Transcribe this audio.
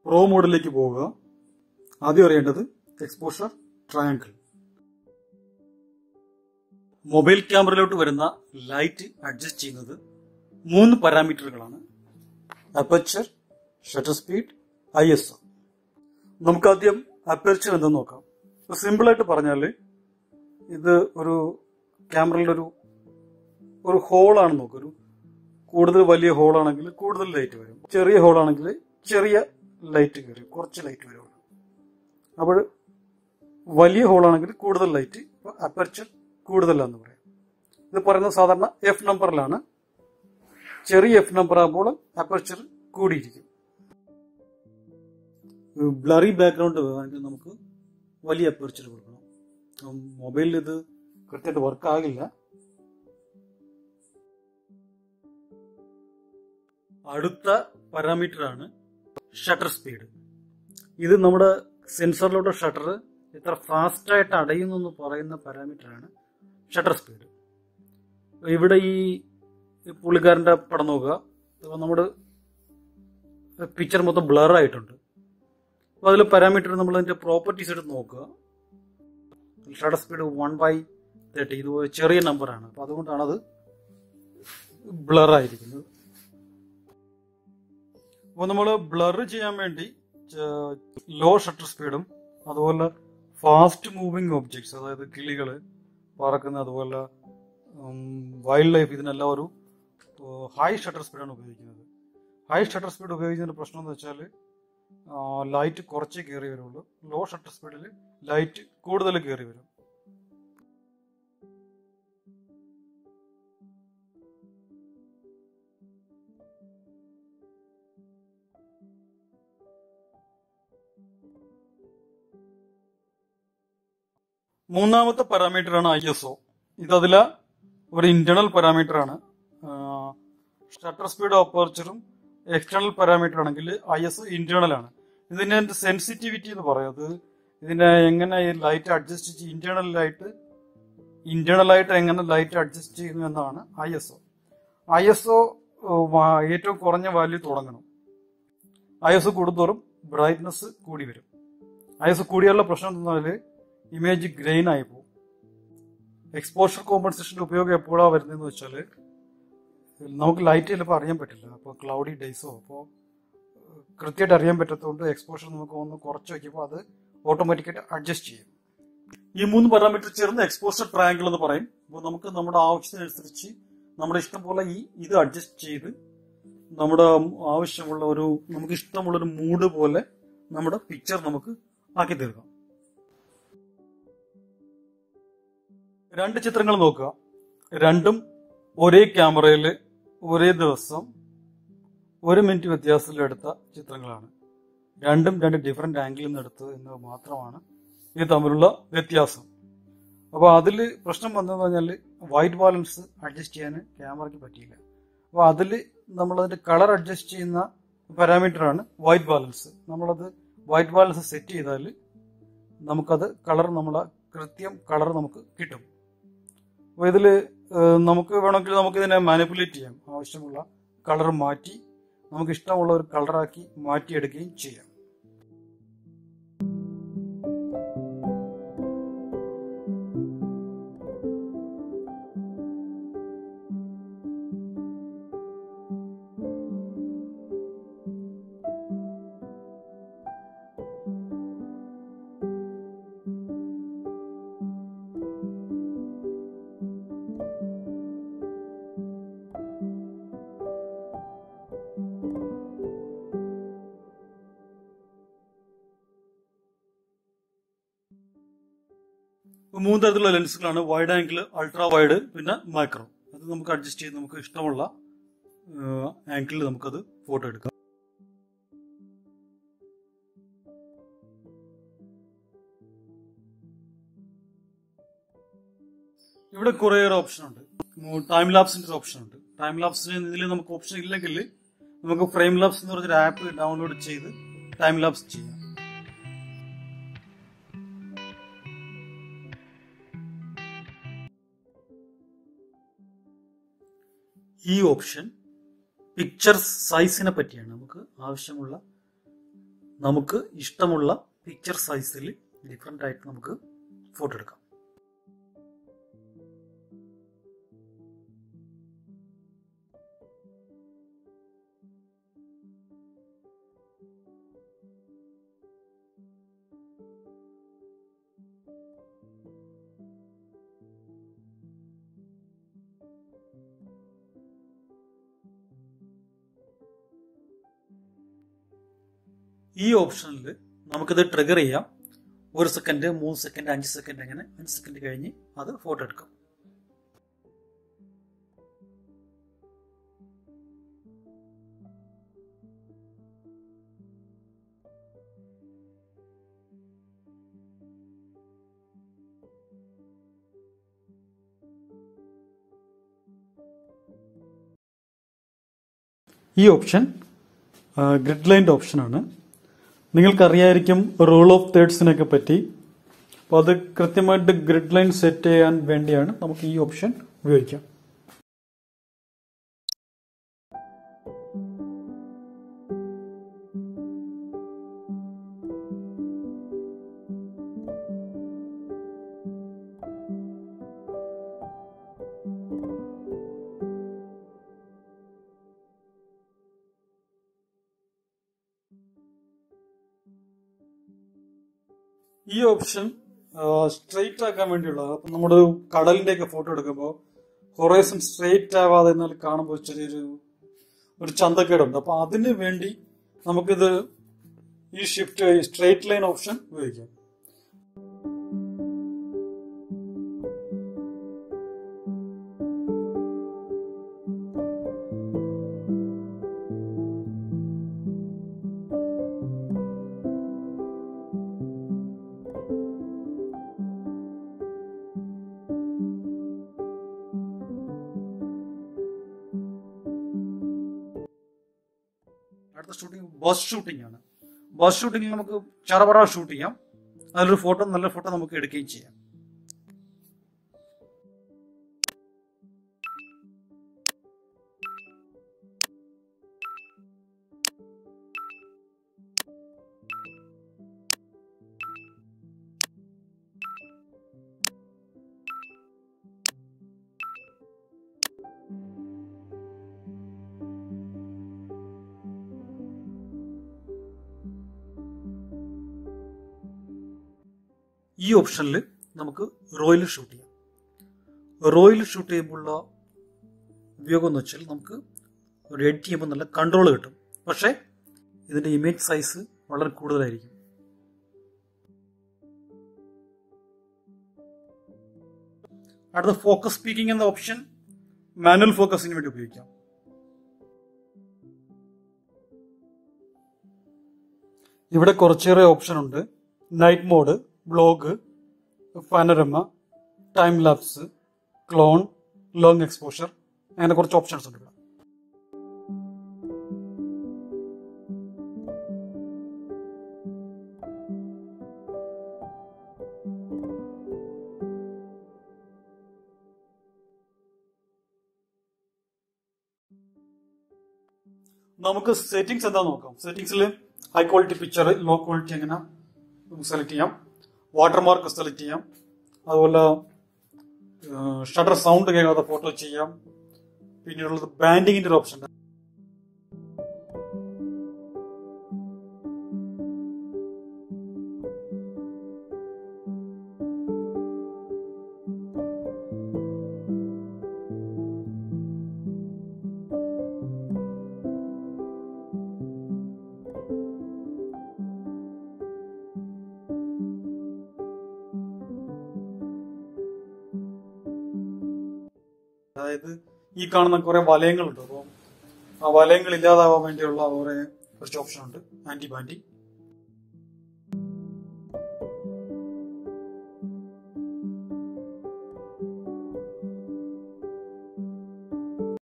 Pro മോഡിലേക്ക് പോവുക. ആദ്യം അറിയേണ്ടത് എക്സ്പോഷർ ട്രയാങ്കിൾ. മൊബൈൽ ക്യാമറയിലോട്ട് വരുന്ന ലൈറ്റ് അഡ്ജസ്റ്റ് ചെയ്യുന്നത് 3 പാരാമീറ്ററുകളാണ്: അപ്പർച്ചർ, ഷട്ടർ സ്പീഡ്, ISO. നമുക്കാദ്യം അപ്പർച്ചർ എന്തെന്ന് നോക്കാം. സിമ്പിൾ ആയിട്ട് പറഞ്ഞാൽ ഇത് ഒരു ക്യാമറയുടെ ഒരു ഹോളാണ്. നോക്കുക, ഒരു കൂടുതൽ വലിയ ഹോളാണെങ്കിൽ കൂടുതൽ ലൈറ്റ് വരും, ചെറിയ ഹോളാണെങ്കിൽ ചെറിയ ലൈറ്റ് കയറി കുറച്ച് ലൈറ്റ് വരും. അപ്പോൾ വലിയ ഹോളാണെങ്കിൽ കൂടുതൽ ലൈറ്റ്, അപ്പർച്ചർ കൂടുതലാന്ന് പറയാം. ഇത് പറയുന്നത് സാധാരണ എഫ് നമ്പറിലാണ്. ചെറിയ എഫ് നമ്പർ ആകുമ്പോൾ അപ്പർച്ചർ കൂടിയിരിക്കും. ബ്ലറി ബാക്ക്ഗ്രൗണ്ട് വേണമെങ്കിൽ നമുക്ക് വലിയ അപ്പർച്ചർ കൊടുക്കണം. മൊബൈലിൽ ഇത് കൃത്യമായിട്ട് വർക്ക് ആകില്ല. അടുത്ത പാരാമീറ്റർ ആണ് ഷട്ടർ സ്പീഡ്. ഇത് നമ്മുടെ സെൻസറിലോട്ട് ഷട്ടർ എത്ര ഫാസ്റ്റായിട്ട് അടയുന്നു എന്ന് പറയുന്ന പാരാമീറ്ററാണ് ഷട്ടർ സ്പീഡ്. ഇവിടെ ഈ പുള്ളിക്കാരൻ്റെ പടം നോക്കുക. അപ്പോൾ നമ്മുടെ പിക്ചർ മൊത്തം ബ്ലർ ആയിട്ടുണ്ട്. അപ്പോൾ അതിൽ പാരാമീറ്റർ നമ്മൾ അതിൻ്റെ പ്രോപ്പർട്ടീസ് എടുത്ത് നോക്കുക. Shutter speed 1/30. ഇത് ചെറിയ നമ്പറാണ്, അപ്പോൾ അതുകൊണ്ടാണ് അത് ബ്ലർ ആയിരിക്കുന്നത്. അപ്പോൾ നമ്മൾ ബ്ലർ ചെയ്യാൻ വേണ്ടി ലോ ഷട്ടർ സ്പീഡും അതുപോലെ ഫാസ്റ്റ് മൂവിങ് ഒബ്ജക്ട്സ്, അതായത് കിളികൾ പറക്കുന്ന, അതുപോലെ വൈൽഡ് ലൈഫ്, ഇതിനെല്ലാം ഒരു ഹൈ ഷട്ടർ സ്പീഡാണ് ഉപയോഗിക്കുന്നത്. ഹൈ ഷട്ടർ സ്പീഡ് ഉപയോഗിക്കുന്നതിന്റെ പ്രശ്നം എന്ന് വെച്ചാൽ ലൈറ്റ് കുറച്ചേ കയറി വരുള്ളൂ. ലോ ഷട്ടർ സ്പീഡിൽ ലൈറ്റ് കൂടുതൽ കയറി വരും. മൂന്നാമത്തെ പാരാമീറ്റർ ആണ് ISO. ഇതതിലെ ഒരു ഇന്റേണൽ പാരാമീറ്റർ ആണ്. ഷട്ടർ സ്പീഡ് അപ്പർച്ചറും എക്സ്റ്റേണൽ പാരാമീറ്റർ ആണെങ്കിൽ ISO ഇന്റേണൽ ആണ്. ഇതിന്റെ സെൻസിറ്റിവിറ്റി എന്ന് പറയുന്നത് ഇതിനെ എങ്ങനെ ഈ ലൈറ്റ് അഡ്ജസ്റ്റ് ചെയ്യും, ഇന്റേണലായിട്ട് എങ്ങനെ ലൈറ്റ് അഡ്ജസ്റ്റ് ചെയ്യുന്നു എന്നാണ് ISO. ISO ഏറ്റവും കുറഞ്ഞ വാല്യൂ തുടങ്ങണം. ISO കൂടുന്തോറും ബ്രൈറ്റ്നസ് കൂടി വരും. ISO കൂടിയുള്ള പ്രശ്നം എന്തെന്നാൽ ഇമേജ് ഗ്രെയിൻ ആയി പോകും. എക്സ്പോഷർ കോമ്പൻസേഷന്റെ ഉപയോഗം എപ്പോഴാണ് വരുന്നതെന്ന് വെച്ചാൽ നമുക്ക് ലൈറ്റ് ചിലപ്പോൾ അറിയാൻ പറ്റില്ല. അപ്പോൾ ക്ലൗഡി ഡേയ്സോ അപ്പോൾ കൃത്യമായിട്ട് അറിയാൻ പറ്റാത്തതുകൊണ്ട് എക്സ്പോഷർ നമുക്ക് ഒന്ന് കുറച്ച് വയ്ക്കുമ്പോൾ അത് ഓട്ടോമാറ്റിക്കായിട്ട് അഡ്ജസ്റ്റ് ചെയ്യും. ഈ 3 പാരാമീറ്റർ ചേർന്ന് എക്സ്പോഷർ ട്രയാങ്കിൾ എന്ന് പറയും. അപ്പോൾ നമുക്ക് നമ്മുടെ ആവശ്യത്തിനനുസരിച്ച് നമ്മുടെ ഇഷ്ടം പോലെ ഇത് അഡ്ജസ്റ്റ് ചെയ്ത് നമ്മുടെ നമുക്ക് ഇഷ്ടമുള്ളൊരു മൂഡ് പോലെ നമ്മുടെ പിക്ചർ നമുക്ക് ആക്കി തീർക്കാം. 2 ചിത്രങ്ങൾ നോക്കുക. രണ്ടും ഒരേ ക്യാമറയിൽ ഒരേ ദിവസം 1 മിനിറ്റ് വ്യത്യാസത്തിൽ എടുത്ത ചിത്രങ്ങളാണ്. രണ്ടും 2 ഡിഫറെന്റ് ആംഗിളിൽ നിന്ന് എടുത്തത് എന്ന് മാത്രമാണ് ഇത് തമ്മിലുള്ള വ്യത്യാസം. അപ്പോൾ അതിൽ പ്രശ്നം വന്നതെന്ന് പറഞ്ഞാൽ വൈറ്റ് ബാലൻസ് അഡ്ജസ്റ്റ് ചെയ്യാൻ ക്യാമറയ്ക്ക് പറ്റിയില്ല. അപ്പോൾ അതിൽ നമ്മളതിന്റെ കളർ അഡ്ജസ്റ്റ് ചെയ്യുന്ന പാരാമീറ്ററാണ് വൈറ്റ് ബാലൻസ്. നമ്മളത് വൈറ്റ് ബാലൻസ് സെറ്റ് ചെയ്താൽ നമുക്കത് കൃത്യം കളർ നമുക്ക് കിട്ടും. അപ്പോൾ ഇതിൽ നമുക്ക് വേണമെങ്കിൽ നമുക്കിതിനെ മാനിപ്പുലേറ്റ് ചെയ്യാം. ആവശ്യമുള്ള കളർ മാറ്റി നമുക്ക് ഇഷ്ടമുള്ള ഒരു കളറാക്കി മാറ്റിയെടുക്കുകയും ചെയ്യാം. മൂന്ന് തരത്തിലുള്ള ലെൻസുകളാണ്: വൈഡ് ആംഗിൾ, അൾട്രാ വൈഡ്, പിന്നെ മാക്രോ. അത് നമുക്ക് അഡ്ജസ്റ്റ് ചെയ്ത് നമുക്ക് ഇഷ്ടമുള്ള ആംഗിളിൽ നമുക്കത് ഫോട്ടോ എടുക്കാം. ഇവിടെ കുറേയേറെ ഓപ്ഷൻ ഉണ്ട്. ടൈം ലാപ്സിന്റെ ഒരു ഓപ്ഷൻ ഉണ്ട്. ടൈം ലാപ്സിന് ഇതിൽ നമുക്ക് ഓപ്ഷൻ ഇല്ലെങ്കിൽ നമുക്ക് ഫ്രെയിം ലാപ്സ് എന്ന് പറഞ്ഞൊരു ആപ്പ് ഡൗൺലോഡ് ചെയ്ത് ടൈം ലാപ്സ് ചെയ്യാം. ഈ ഓപ്ഷൻ പിക്ചർ സൈസിനെ പറ്റിയാണ്. നമുക്ക് ആവശ്യമുള്ള നമുക്ക് ഇഷ്ടമുള്ള പിക്ചർ സൈസിൽ ഡിഫറെൻ്റ് ആയിട്ട് നമുക്ക് ഫോട്ടോ എടുക്കാം. ഈ ഓപ്ഷനിൽ നമുക്കിത് ട്രിഗർ ചെയ്യാം. 1 സെക്കൻഡ്, 3 സെക്കൻഡ്, 5 സെക്കൻഡ്, അങ്ങനെ 5 സെക്കൻഡ് കഴിഞ്ഞ് അത് ഫോട്ടോ എടുക്കാം. ഈ ഓപ്ഷൻ ഗ്രിഡ് ലൈൻ്റെ ഓപ്ഷനാണ്. നിങ്ങൾക്കറിയായിരിക്കും റൂൾ ഓഫ് തേർഡ്സിനൊക്കെ പറ്റി. അപ്പോൾ അത് കൃത്യമായിട്ട് ഗ്രിഡ് ലൈൻ സെറ്റ് ചെയ്യാൻ വേണ്ടിയാണ് നമുക്ക് ഈ ഓപ്ഷൻ ഉപയോഗിക്കാം. ഈ ഓപ്ഷൻ സ്ട്രെയിറ്റ് ആക്കാൻ വേണ്ടിയുള്ളത്. അപ്പൊ നമ്മുടെ കടലിന്റെ ഒക്കെ ഫോട്ടോ എടുക്കുമ്പോൾ ഹൊറൈസൺ സ്ട്രെയിറ്റ് ആവാതെ എന്നാൽ കാണുമ്പോൾ ഒരു ചന്തക്കേടുണ്ട്. അപ്പൊ അതിന് വേണ്ടി നമുക്കിത് ഈ ഷിഫ്റ്റ് സ്ട്രെയിറ്റ് ലൈൻ ഓപ്ഷൻ ഉപയോഗിക്കാം. അടുത്ത ഷൂട്ടിംഗ് ബസ് ഷൂട്ടിംഗ് ആണ്. ബസ് ഷൂട്ടിംഗിൽ നമുക്ക് ചറപറ ഷൂട്ട് ചെയ്യാം. അതിലൊരു ഫോട്ടോ, നല്ല ഫോട്ടോ നമുക്ക് എടുക്കുകയും ചെയ്യാം. ഈ ഓപ്ഷനിൽ നമുക്ക് റോയിൽ ഷൂട്ട് ചെയ്യാം. റോയിൽ ഷൂട്ട് ചെയ്യുമ്പോഴുള്ള ഉപയോഗം എന്ന് വെച്ചാൽ നമുക്ക് ഒരു എഡിറ്റ് ചെയ്യുമ്പോൾ നല്ല കൺട്രോൾ കിട്ടും. പക്ഷേ ഇതിന്റെ ഇമേജ് സൈസ് വളരെ കൂടുതലായിരിക്കും. അടുത്ത ഫോക്കസ് സ്പീക്കിംഗ് എന്ന ഓപ്ഷൻ മാനുവൽ ഫോക്കസിന് വേണ്ടി ഉപയോഗിക്കാം. ഇവിടെ കുറച്ചേറെ ഓപ്ഷൻ ഉണ്ട്. Night mode, blog, panorama, time lapse, clone, long exposure, അങ്ങനെ കുറച്ച് ഓപ്ഷൻസ് ഉണ്ട്. നമുക്ക് സെറ്റിംഗ്സ് എന്താ നോക്കാം. സെറ്റിംഗ്സിൽ high quality picture, low quality എങ്ങനെ നമുക്ക് സെലക്ട് ചെയ്യാം. വാട്ടർമാർക്ക് സെലക്ട് ചെയ്യാം. അതുപോലെ ഷട്ടർ സൗണ്ട് കേൾക്കാതെ ഫോട്ടോ ചെയ്യാം. പിന്നീടുള്ളത് ബാൻഡിങ്ങിന്റെ ഒരു ഓപ്ഷൻ. അതായത് ഈ കാണുന്ന കുറെ വലയങ്ങളുണ്ട്. അപ്പോൾ ആ വലയങ്ങൾ ഇല്ലാതാവാൻ വേണ്ടിയുള്ള കുറച്ച് ഓപ്ഷൻ ഉണ്ട്. Anti banding.